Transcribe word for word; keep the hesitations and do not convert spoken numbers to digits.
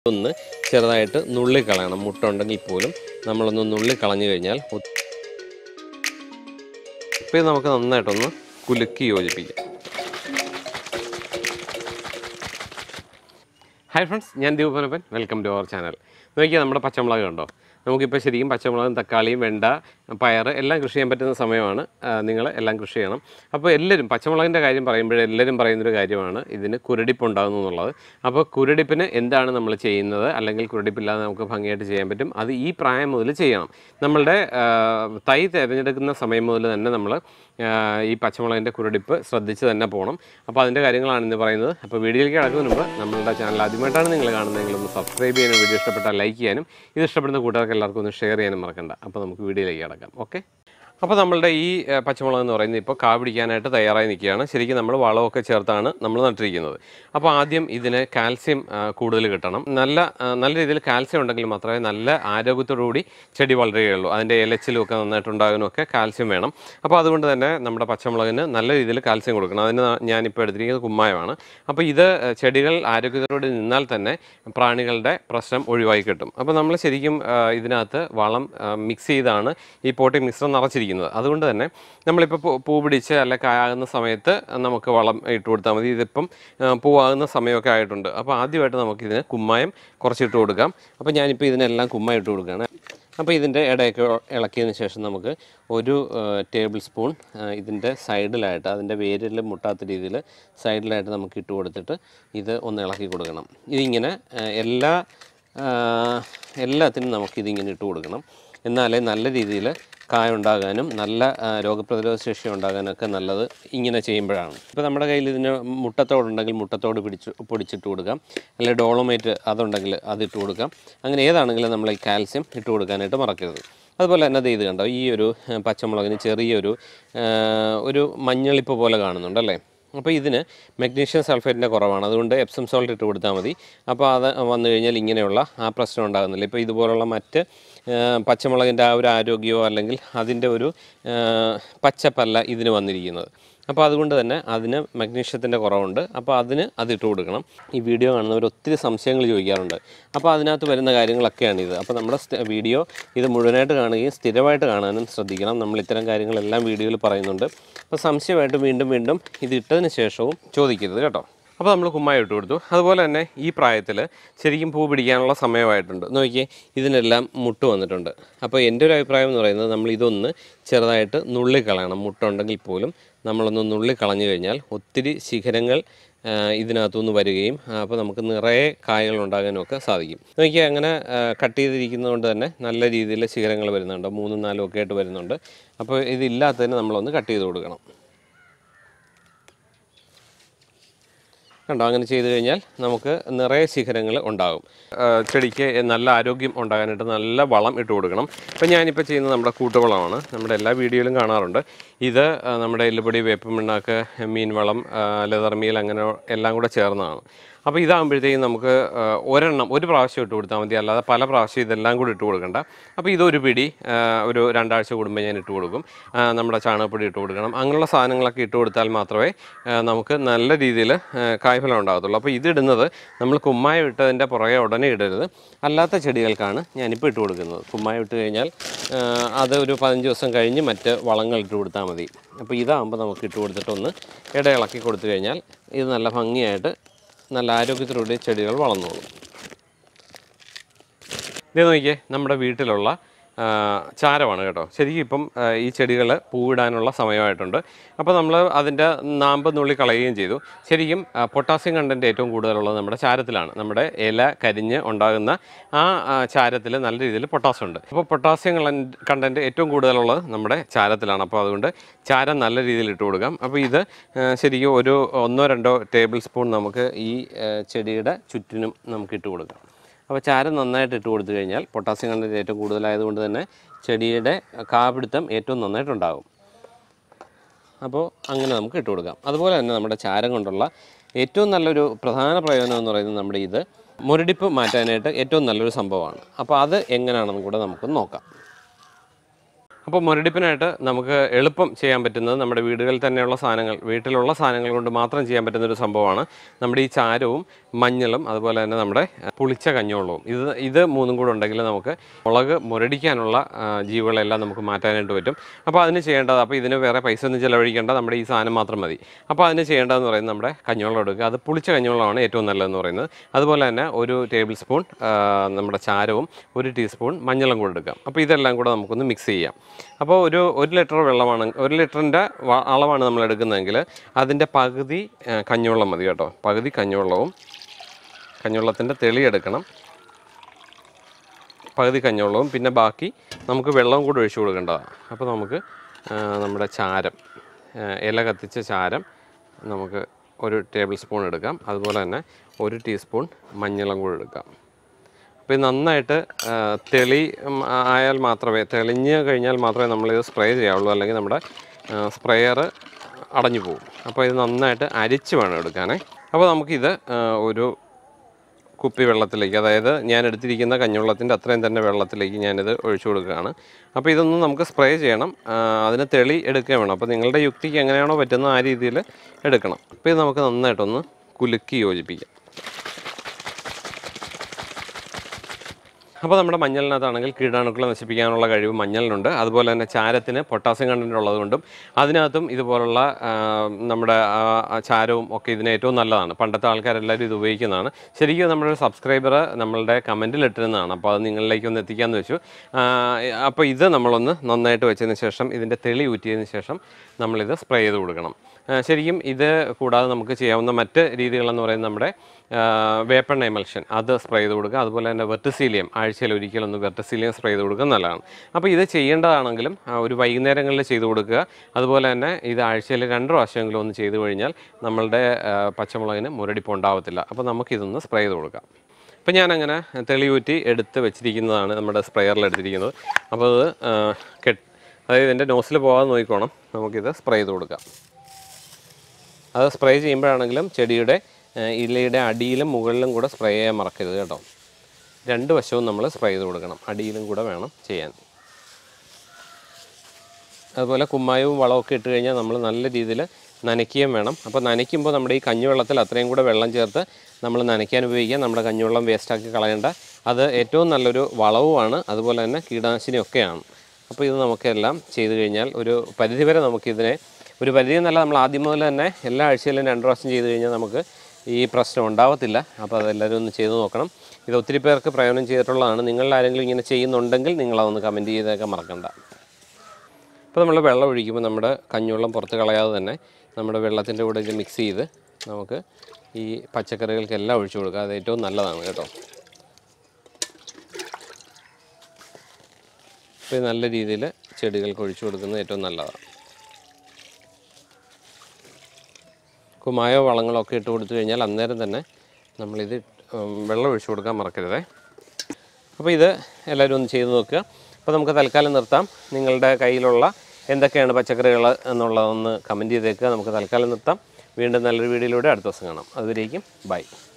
ഒന്ന് ചെറുതായിട്ട് നുള്ളി കളയണം. മുട്ട ഉണ്ടെങ്കിൽ പോലും നമ്മളൊന്ന് നുള്ളി കളഞ്ഞു കഴിഞ്ഞാൽ ഇപ്പോൾ നമുക്ക് നന്നായിട്ടൊന്ന് കുലുക്കി യോജിപ്പിക്കാം. ഹായ് ഫ്രണ്ട്സ്, ഞാൻ Deepanappan. Welcome to our channel. നോക്കിയാൽ നമ്മുടെ പച്ചമുളക് കണ്ടോ? നമുക്കിപ്പോൾ ശരിക്കും പച്ചമുളകും തക്കാളിയും വെണ്ട പയർ എല്ലാം കൃഷി ചെയ്യാൻ പറ്റുന്ന സമയമാണ്. നിങ്ങൾ എല്ലാം കൃഷി ചെയ്യണം. അപ്പോൾ എല്ലാവരും പച്ചമുളകിൻ്റെ കാര്യം പറയുമ്പോഴേ എല്ലാവരും പറയുന്നൊരു കാര്യമാണ് ഇതിന് കുരുടിപ്പ് ഉണ്ടാകുന്നു എന്നുള്ളത്. അപ്പോൾ കുരുടിപ്പിന് എന്താണ് നമ്മൾ ചെയ്യുന്നത്, അല്ലെങ്കിൽ കുരുടിപ്പില്ലാതെ നമുക്ക് ഭംഗിയായിട്ട് ചെയ്യാൻ പറ്റും. അത് ഈ പ്രായം മുതൽ ചെയ്യണം. നമ്മളുടെ തൈ തിരഞ്ഞെടുക്കുന്ന സമയം മുതൽ തന്നെ നമ്മൾ ഈ പച്ചമുളകിൻ്റെ കുരുടിപ്പ് ശ്രദ്ധിച്ച് തന്നെ പോകണം. അപ്പോൾ അതിൻ്റെ കാര്യങ്ങളാണ് ഇന്ന് പറയുന്നത്. അപ്പോൾ വീഡിയോയിലേക്ക് കിടക്കുന്നതിന് മുമ്പ് നമ്മളുടെ ചാനൽ ആദ്യമായിട്ടാണ് നിങ്ങൾ കാണുന്നതെങ്കിൽ ഒന്ന് സബ്സ്ക്രൈബ് ചെയ്യാനും വീഡിയോ ഇഷ്ടപ്പെട്ടാൽ ലൈക്ക് ചെയ്യാനും ഇത് ഇഷ്ടപ്പെടുന്ന കൂട്ടുകാർക്ക് എല്ലാവർക്കും ഒന്ന് ഷെയർ ചെയ്യാനും മറക്കണ്ട. അപ്പോൾ നമുക്ക് വീഡിയോയിലേക്ക് കിടക്കാം. ഓക്കെ. അപ്പോൾ നമ്മളുടെ ഈ പച്ചമുളക് എന്ന് പറയുന്നത് ഇപ്പോൾ കാ പിടിക്കാനായിട്ട് തയ്യാറായി നിൽക്കുകയാണ്. ശരിക്കും നമ്മൾ വളമൊക്കെ ചേർത്താണ് നമ്മൾ നട്ടിരിക്കുന്നത്. അപ്പോൾ ആദ്യം ഇതിന് കാൽസ്യം കൂടുതൽ കിട്ടണം. നല്ല നല്ല രീതിയിൽ കാൽസ്യം ഉണ്ടെങ്കിൽ മാത്രമേ നല്ല ആരോഗ്യത്തോടുകൂടി ചെടി വളരുകയുള്ളൂ. അതിൻ്റെ ഇലച്ചിലും ഒക്കെ നന്നായിട്ടുണ്ടാകാനൊക്കെ കാൽസ്യം വേണം. അപ്പോൾ അതുകൊണ്ട് തന്നെ നമ്മുടെ പച്ചമുളകിന് നല്ല രീതിയിൽ കാൽസ്യം കൊടുക്കണം. അതിന് ഞാനിപ്പോൾ എടുത്തിരിക്കുന്നത് കുമ്മായമാണ്. അപ്പോൾ ഇത് ചെടികൾ ആരോഗ്യത്തോടെ നിന്നാൽ തന്നെ പ്രാണികളുടെ പ്രശ്നം ഒഴിവായി കിട്ടും. അപ്പോൾ നമ്മൾ ശരിക്കും ഇതിനകത്ത് വളം മിക്സ് ചെയ്താണ് ഈ പോട്ടി മിശ്രം നിറച്ചിരിക്കുന്നത്. അതുകൊണ്ട് തന്നെ നമ്മളിപ്പോൾ പൂ പിടിച്ച് അല്ലെ കായാകുന്ന സമയത്ത് നമുക്ക് വളം ഇട്ട് കൊടുത്താൽ മതി. ഇതിപ്പം പൂവാകുന്ന സമയമൊക്കെ ആയിട്ടുണ്ട്. അപ്പോൾ ആദ്യമായിട്ട് നമുക്കിതിന് കുമ്മായം കുറച്ചിട്ട് കൊടുക്കാം. അപ്പോൾ ഞാനിപ്പോൾ ഇതിനെല്ലാം കുമ്മായം ഇട്ട് കൊടുക്കുകയാണ്. അപ്പോൾ ഇതിൻ്റെ ഇടയൊക്കെ ഇളക്കിയതിന് ശേഷം നമുക്ക് ഒരു ടേബിൾ സ്പൂൺ ഇതിൻ്റെ സൈഡിലായിട്ട്, അതിൻ്റെ വേരിൽ മുട്ടാത്ത രീതിയിൽ സൈഡിലായിട്ട് നമുക്ക് ഇട്ട് കൊടുത്തിട്ട് ഇത് ഒന്ന് ഇളക്കി കൊടുക്കണം. ഇതിങ്ങനെ എല്ലാ എല്ലാത്തിനും നമുക്കിതിങ്ങനെ ഇട്ട് കൊടുക്കണം. എന്നാലേ നല്ല രീതിയിൽ കായ ഉണ്ടാകാനും നല്ല രോഗപ്രതിരോധ ശേഷി ഉണ്ടാകാനൊക്കെ നല്ലത് ഇങ്ങനെ ചെയ്യുമ്പോഴാണ്. ഇപ്പോൾ നമ്മുടെ കയ്യിൽ ഇതിന് മുട്ടത്തോടുണ്ടെങ്കിൽ മുട്ടത്തോട് പിടിച്ച് പൊടിച്ചിട്ട് കൊടുക്കാം, അല്ലെങ്കിൽ ഡോളോമേറ്റ് അതുണ്ടെങ്കിൽ അതിട്ട് കൊടുക്കാം. അങ്ങനെ ഏതാണെങ്കിലും നമ്മൾ ഈ കാൽസ്യം ഇട്ട് കൊടുക്കാനായിട്ട് മറക്കരുത്. അതുപോലെ തന്നെ ഇത് കണ്ടോ, ഈ ഒരു പച്ചമുളകിന് ചെറിയൊരു ഒരു മഞ്ഞളിപ്പ് പോലെ കാണുന്നുണ്ടല്ലേ. അപ്പോൾ ഇതിന് മഗ്നീഷ്യം സൾഫേറ്റിൻ്റെ കുറവാണ്. അതുകൊണ്ട് എപ്സം സോൾട്ട് ഇട്ട് കൊടുത്താൽ മതി. അപ്പോൾ അത് വന്നു കഴിഞ്ഞാൽ ഇങ്ങനെയുള്ള ആ പ്രശ്നം ഉണ്ടാകുന്നില്ല. ഇപ്പോൾ ഇതുപോലുള്ള മറ്റ് പച്ചമുളകിൻ്റെ ആ ഒരു ആരോഗ്യമോ അല്ലെങ്കിൽ അതിൻ്റെ ഒരു പച്ചപ്പല്ല ഇതിന് വന്നിരിക്കുന്നത്. അപ്പോൾ അതുകൊണ്ട് തന്നെ അതിന് മഗ്നീഷ്യത്തിൻ്റെ കുറവുണ്ട്. അപ്പോൾ അതിന് അതിട്ട് കൊടുക്കണം. ഈ വീഡിയോ കാണുന്നവർ ഒത്തിരി സംശയങ്ങൾ ചോദിക്കാറുണ്ട്. അപ്പോൾ അതിനകത്ത് വരുന്ന കാര്യങ്ങളൊക്കെയാണിത്. അപ്പോൾ നമ്മുടെ വീഡിയോ ഇത് മുഴുവനായിട്ട് കാണുകയും സ്ഥിരമായിട്ട് കാണാനും ശ്രദ്ധിക്കണം. നമ്മൾ ഇത്തരം കാര്യങ്ങളെല്ലാം വീഡിയോയിൽ പറയുന്നുണ്ട്. അപ്പോൾ സംശയമായിട്ട് വീണ്ടും വീണ്ടും ഇത് ഇട്ടതിന് ശേഷവും ചോദിക്കരുത് കേട്ടോ. അപ്പോൾ നമ്മൾ കുമ്മായം ഇട്ട് കൊടുത്തു. അതുപോലെ തന്നെ ഈ പ്രായത്തിൽ ശരിക്കും പൂ പിടിക്കാനുള്ള സമയമായിട്ടുണ്ട്. നോക്കിയേ, ഇതിനെല്ലാം മുട്ട് വന്നിട്ടുണ്ട്. അപ്പോൾ എൻ്റെ ഒരു അഭിപ്രായം എന്ന് പറയുന്നത് നമ്മൾ ഇതൊന്ന് ചെറുതായിട്ട് നുള്ളി കളയണം. മുട്ട ഉണ്ടെങ്കിൽ പോലും നമ്മളൊന്ന് നുള്ളി കളഞ്ഞു കഴിഞ്ഞാൽ ഒത്തിരി ശിഖരങ്ങൾ ഇതിനകത്തുനിന്ന് വരികയും അപ്പോൾ നമുക്ക് നിറയെ കായകൾ ഉണ്ടാകാനൊക്കെ സാധിക്കും. നോക്കിയാൽ അങ്ങനെ കട്ട് ചെയ്തിരിക്കുന്നത് കൊണ്ട് തന്നെ നല്ല രീതിയിൽ ശിഖരങ്ങൾ വരുന്നുണ്ട്. മൂന്നും നാലും ഒക്കെ ആയിട്ട് വരുന്നുണ്ട്. അപ്പോൾ ഇതില്ലാത്തതിന് നമ്മളൊന്ന് കട്ട് ചെയ്ത് കൊടുക്കണം. കണ്ടോ, അങ്ങനെ ചെയ്ത് കഴിഞ്ഞാൽ നമുക്ക് നിറയെ ശിഖരങ്ങൾ ഉണ്ടാകും. ചെടിക്ക് നല്ല ആരോഗ്യം ഉണ്ടാകാനായിട്ട് നല്ല വളം ഇട്ട് കൊടുക്കണം. ഇപ്പം ഞാനിപ്പോൾ ചെയ്യുന്നത് നമ്മുടെ കൂട്ടുവളമാണ്. നമ്മുടെ എല്ലാ വീഡിയോയിലും കാണാറുണ്ട്. ഇത് നമ്മുടെ എല്ലുപൊടി, വേപ്പ് പിണ്ണാക്ക്, മീൻ വളം, ലെതർമീൽ അങ്ങനെ എല്ലാം കൂടെ ചേർന്നതാണ്. അപ്പോൾ ഇതാകുമ്പോഴത്തേക്കും നമുക്ക് ഒരെണ്ണം ഒരു പ്രാവശ്യം ഇട്ട് കൊടുത്താൽ മതി, അല്ലാതെ പല പ്രാവശ്യം ഇതെല്ലാം കൂടി ഇട്ട് കൊടുക്കണ്ട. അപ്പോൾ ഇതൊരു പിടി ഒരു രണ്ടാഴ്ച കൂടുമ്പോൾ ഞാൻ ഇട്ട് കൊടുക്കും. നമ്മുടെ ചാണകപ്പൊടി ഇട്ട് കൊടുക്കണം. അങ്ങനെയുള്ള സാധനങ്ങളൊക്കെ ഇട്ട് കൊടുത്താൽ മാത്രമേ നമുക്ക് നല്ല രീതിയിൽ കായ്ഫലം ഉണ്ടാകത്തുള്ളൂ. അപ്പോൾ ഇതിടുന്നത് നമ്മൾ കുമ്മായം ഇട്ടതിൻ്റെ പുറകെ ഉടനെ ഇടരുത്. അല്ലാത്ത ചെടികൾക്കാണ് ഞാനിപ്പോൾ ഇട്ട് കൊടുക്കുന്നത്. കുമ്മായം ഇട്ട് കഴിഞ്ഞാൽ അത് ഒരു പതിനഞ്ച് ദിവസം കഴിഞ്ഞ് മറ്റ് വളങ്ങൾ ഇട്ട് കൊടുത്താൽ മതി. അപ്പോൾ ഇതാകുമ്പോൾ നമുക്ക് ഇട്ട് കൊടുത്തിട്ടൊന്ന് ഇട ഇളക്കി കൊടുത്തു കഴിഞ്ഞാൽ ഇത് നല്ല ഭംഗിയായിട്ട് നല്ല ആരോഗ്യത്തിലൂടെ ചെടികൾ വളർന്നോളും. ഇത് നോക്കിയേ, നമ്മുടെ വീട്ടിലുള്ള ചാരമാണ് കേട്ടോ. ശരിക്കും ഇപ്പം ഈ ചെടികൾ പൂവിടാനുള്ള സമയമായിട്ടുണ്ട്. അപ്പോൾ നമ്മൾ അതിൻ്റെ നാമ്പ് നുള്ളി കളയുകയും ചെയ്തു. ശരിക്കും പൊട്ടാസ്യം കണ്ടൻറ്റ് ഏറ്റവും കൂടുതലുള്ളത് നമ്മുടെ ചാരത്തിലാണ്. നമ്മുടെ ഇല കരിഞ്ഞ് ഉണ്ടാകുന്ന ആ ചാരത്തിൽ നല്ല രീതിയിൽ പൊട്ടാസ്യം ഉണ്ട്. അപ്പോൾ പൊട്ടാസ്യം കണ്ടൻറ്റ് ഏറ്റവും കൂടുതലുള്ളത് നമ്മുടെ ചാരത്തിലാണ്. അപ്പോൾ അതുകൊണ്ട് ചാരം നല്ല രീതിയിൽ ഇട്ട് കൊടുക്കാം. അപ്പോൾ ഇത് ശരിക്കും ഒരു ഒന്നോ രണ്ടോ ടേബിൾ സ്പൂൺ നമുക്ക് ഈ ചെടിയുടെ ചുറ്റിനും നമുക്ക് ഇട്ട് കൊടുക്കാം. അപ്പോൾ ചാരം നന്നായിട്ട് ഇട്ട് കൊടുത്തു കഴിഞ്ഞാൽ പൊട്ടാസ്യം കണ്ടൻറ്റ് ഏറ്റവും കൂടുതലായതുകൊണ്ട് തന്നെ ചെടിയുടെ കാപിടുത്തം ഏറ്റവും നന്നായിട്ടുണ്ടാകും. അപ്പോൾ അങ്ങനെ നമുക്ക് ഇട്ട് കൊടുക്കാം. അതുപോലെ തന്നെ നമ്മുടെ ചാരം കൊണ്ടുള്ള ഏറ്റവും നല്ലൊരു പ്രധാന പ്രയോജനം എന്ന് പറയുന്നത് നമ്മുടെ ഇത് മുരടിപ്പ് മാറ്റാനായിട്ട് ഏറ്റവും നല്ലൊരു സംഭവമാണ്. അപ്പോൾ അത് എങ്ങനെയാണെന്ന് കൂടെ നമുക്ക് നോക്കാം. അപ്പോൾ മുരടിപ്പിനായിട്ട് നമുക്ക് എളുപ്പം ചെയ്യാൻ പറ്റുന്നത് നമ്മുടെ വീടുകളിൽ തന്നെയുള്ള സാധനങ്ങൾ വീട്ടിലുള്ള സാധനങ്ങൾ കൊണ്ട് മാത്രം ചെയ്യാൻ പറ്റുന്ന ഒരു സംഭവമാണ് നമ്മുടെ ഈ ചാരവും മഞ്ഞളും അതുപോലെ തന്നെ നമ്മുടെ പുളിച്ച കഞ്ഞിവെള്ളവും. ഇത് ഇത് മൂന്നും കൂടെ ഉണ്ടെങ്കിൽ നമുക്ക് മുളക് മുരടിക്കാനുള്ള ജീവികളെല്ലാം നമുക്ക് മാറ്റാനായിട്ട് പറ്റും. അപ്പോൾ അതിന് ചെയ്യേണ്ടത്, അപ്പോൾ ഇതിന് വേറെ പൈസ ഒന്നും ചിലവഴിക്കേണ്ട, നമ്മുടെ ഈ സാധനം മാത്രം മതി. അപ്പോൾ അതിന് ചെയ്യേണ്ടതെന്ന് പറയുന്നത് നമ്മുടെ കഞ്ഞിവെള്ളം എടുക്കുക. അത് പുളിച്ച കഞ്ഞിവെള്ളമാണ് ഏറ്റവും നല്ലതെന്ന് പറയുന്നത്. അതുപോലെ തന്നെ ഒരു ടേബിൾ സ്പൂൺ നമ്മുടെ ചാരവും ഒരു ടീസ്പൂൺ മഞ്ഞളും കൂടെ എടുക്കാം. അപ്പോൾ ഇതെല്ലാം കൂടെ നമുക്കൊന്ന് മിക്സ് ചെയ്യാം. അപ്പോൾ ഒരു ഒരു ലിറ്റർ വെള്ളമാണ്, ഒരു ലിറ്ററിൻ്റെ അളവാണ് നമ്മൾ എടുക്കുന്നതെങ്കിൽ അതിൻ്റെ പകുതി കഞ്ഞിവെള്ളം മതി കേട്ടോ. പകുതി കഞ്ഞിവെള്ളവും കഞ്ഞിവെള്ളത്തിൻ്റെ തെളി എടുക്കണം, പകുതി കഞ്ഞിവെള്ളവും പിന്നെ ബാക്കി നമുക്ക് വെള്ളവും കൂടി ഒഴിച്ചു കൊടുക്കേണ്ടതാണ്. അപ്പോൾ നമുക്ക് നമ്മുടെ ചാരം, ഇല കത്തിച്ച ചാരം നമുക്ക് ഒരു ടേബിൾ സ്പൂൺ എടുക്കാം. അതുപോലെ തന്നെ ഒരു ടീസ്പൂൺ മഞ്ഞളും കൂടി എടുക്കാം. അപ്പോൾ ഇത് നന്നായിട്ട് തെളി ആയാൽ മാത്രമേ, തെളിഞ്ഞ് കഴിഞ്ഞാൽ മാത്രമേ നമ്മളിത് സ്പ്രേ ചെയ്യാവുള്ളൂ, അല്ലെങ്കിൽ നമ്മുടെ സ്പ്രേയർ അടഞ്ഞു പോകും. അപ്പോൾ ഇത് നന്നായിട്ട് അരിച്ച് വേണം എടുക്കാനേ. അപ്പോൾ നമുക്കിത് ഒരു കുപ്പി വെള്ളത്തിലേക്ക്, അതായത് ഞാൻ എടുത്തിരിക്കുന്ന കഞ്ഞിവെള്ളത്തിൻ്റെ അത്രയും തന്നെ വെള്ളത്തിലേക്ക് ഞാനിത് ഒഴിച്ചു കൊടുക്കുകയാണ്. അപ്പോൾ ഇതൊന്നും നമുക്ക് സ്പ്രേ ചെയ്യണം, അതിന് തെളി എടുക്കുകയും വേണം. അപ്പോൾ നിങ്ങളുടെ യുക്തിക്ക് എങ്ങനെയാണോ പറ്റുന്നത് ആ രീതിയിൽ എടുക്കണം. അപ്പോൾ ഇത് നമുക്ക് നന്നായിട്ടൊന്ന് കുലുക്കി യോജിപ്പിക്കാം. അപ്പോൾ നമ്മുടെ മഞ്ഞളിനകത്താണെങ്കിൽ കീടാണുക്കളെ നശിപ്പിക്കാനുള്ള കഴിവ് മഞ്ഞളിനുണ്ട്. അതുപോലെ തന്നെ ചാരത്തിന് പൊട്ടാസ്യം കണ്ടൻറ്റ് ഉള്ളതുകൊണ്ടും അതിനകത്തും ഇതുപോലുള്ള നമ്മുടെ ചാരവും ഒക്കെ ഇതിന് ഏറ്റവും നല്ലതാണ്. പണ്ടത്തെ ആൾക്കാരെല്ലാവരും ഇത് ഉപയോഗിക്കുന്നതാണ്. ശരിക്കും നമ്മുടെ സബ്സ്ക്രൈബർ നമ്മളുടെ കമൻറ്റിൽ ഇട്ടിരുന്നതാണ്, അപ്പോൾ അത് നിങ്ങളിലേക്ക് ഒന്ന് എത്തിക്കാമെന്ന് വെച്ചു. അപ്പോൾ ഇത് നമ്മളൊന്ന് നന്നായിട്ട് വെച്ചതിന് ശേഷം ഇതിൻ്റെ തെളി ഊറ്റിയതിന് ശേഷം നമ്മളിത് സ്പ്രേ ചെയ്ത് കൊടുക്കണം. ശരിക്കും ഇത് കൂടാതെ നമുക്ക് ചെയ്യാവുന്ന മറ്റ് രീതികളെന്ന് പറയുന്നത് നമ്മുടെ വേപ്പെണ്ണ എമൽഷൻ അത് സ്പ്രേ ചെയ്ത് കൊടുക്കുക. അതുപോലെ തന്നെ വെർട്ടിസീലിയം ആഴ്ചയിൽ ഒരിക്കലൊന്ന് വെർട്ടിസീലിയം സ്പ്രേ ചെയ്ത് കൊടുക്കുക നല്ലതാണ്. അപ്പോൾ ഇത് ചെയ്യേണ്ടതാണെങ്കിലും ഒരു വൈകുന്നേരങ്ങളിൽ ചെയ്ത് കൊടുക്കുക. അതുപോലെ തന്നെ ഇത് ആഴ്ചയിൽ രണ്ട് പ്രാവശ്യമെങ്കിലും ഒന്ന് ചെയ്ത് കഴിഞ്ഞാൽ നമ്മളുടെ പച്ചമുളകിന് മുരടിപ്പ് ഉണ്ടാവത്തില്ല. അപ്പോൾ നമുക്കിതൊന്ന് സ്പ്രേ ചെയ്ത് കൊടുക്കാം. അപ്പോൾ ഞാനങ്ങനെ തെളിയൂറ്റി എടുത്ത് വെച്ചിരിക്കുന്നതാണ് നമ്മുടെ സ്പ്രേയറിൽ എടുത്തിരിക്കുന്നത്. അപ്പോൾ അത് കെട്ട് അതായത് ഇതിൻ്റെ നോസിൽ പോകാതെ നോക്കിക്കോണം. നമുക്കിത് സ്പ്രേ ചെയ്ത് കൊടുക്കാം. അത് സ്പ്രേ ചെയ്യുമ്പോഴാണെങ്കിലും ചെടിയുടെ ഇലയുടെ അടിയിലും മുകളിലും കൂടെ സ്പ്രേ ചെയ്യാൻ മറക്കരുത് കേട്ടോ. രണ്ട് വശവും നമ്മൾ സ്പ്രേ ചെയ്ത് കൊടുക്കണം, അടിയിലും കൂടെ വേണം ചെയ്യാൻ. അതുപോലെ കുമ്മായവും വളമൊക്കെ ഇട്ട് കഴിഞ്ഞാൽ നമ്മൾ നല്ല രീതിയിൽ നനയ്ക്കുകയും വേണം. അപ്പോൾ നനയ്ക്കുമ്പോൾ നമ്മുടെ ഈ കഞ്ഞിവെള്ളത്തിൽ അത്രയും കൂടെ വെള്ളം ചേർത്ത് നമ്മൾ നനയ്ക്കാൻ ഉപയോഗിക്കുക. നമ്മുടെ കഞ്ഞിവെള്ളം വേസ്റ്റാക്കി കളയേണ്ട, അത് ഏറ്റവും നല്ലൊരു വളവുമാണ്, അതുപോലെ തന്നെ കീടനാശിനിയൊക്കെയാണ്. അപ്പോൾ ഇത് നമുക്കെല്ലാം ചെയ്ത് കഴിഞ്ഞാൽ ഒരു പരിധിവരെ നമുക്കിതിനെ, ഒരു പരിധി എന്നല്ല, നമ്മൾ ആദ്യം മുതൽ തന്നെ എല്ലാ ആഴ്ചയിലും രണ്ട് പ്രാവശ്യം ചെയ്ത് കഴിഞ്ഞാൽ നമുക്ക് ഈ പ്രശ്നം ഉണ്ടാവത്തില്ല. അപ്പോൾ അതെല്ലാവരും ഒന്ന് ചെയ്ത് നോക്കണം. ഇത് ഒത്തിരി പേർക്ക് പ്രയോജനം ചെയ്തിട്ടുള്ളതാണ്. നിങ്ങളിൽ ആരെങ്കിലും ഇങ്ങനെ ചെയ്യുന്നുണ്ടെങ്കിൽ നിങ്ങളതൊന്ന് കമൻറ്റ് ചെയ്തൊക്കെ മറക്കണ്ട. ഇപ്പോൾ നമ്മൾ വെള്ളം ഒഴിക്കുമ്പോൾ നമ്മുടെ കഞ്ഞിവെള്ളം പുറത്ത് കളയാതെ തന്നെ നമ്മുടെ വെള്ളത്തിൻ്റെ കൂടെ ഇത് മിക്സ് ചെയ്ത് നമുക്ക് ഈ പച്ചക്കറികൾക്കെല്ലാം ഒഴിച്ചു കൊടുക്കുക. അത് ഏറ്റവും നല്ലതാണ് കേട്ടോ. അപ്പോൾ നല്ല രീതിയിൽ ചെടികൾക്ക് ഒഴിച്ചു കൊടുക്കുന്നത് ഏറ്റവും നല്ലതാണ്. കുമ്മായോ വളങ്ങളോ ഒക്കെ ഇട്ട് കൊടുത്തു കഴിഞ്ഞാൽ അന്നേരം തന്നെ നമ്മളിത് വെള്ളം ഒഴിച്ചു കൊടുക്കാൻ മറക്കരുതേ. അപ്പോൾ ഇത് എല്ലാവരും ഒന്ന് ചെയ്ത് നോക്കുക. അപ്പോൾ നമുക്ക് തൽക്കാലം നിർത്താം. നിങ്ങളുടെ കയ്യിലുള്ള എന്തൊക്കെയാണ് പച്ചക്കറികൾ എന്നുള്ളതൊന്ന് കമൻറ്റ് ചെയ്തേക്കുക. നമുക്ക് തൽക്കാലം നിർത്താം. വീണ്ടും നല്ലൊരു വീഡിയോയിലൂടെ അടുത്ത ദിവസം കാണാം. അതുവരേക്കും ബൈ.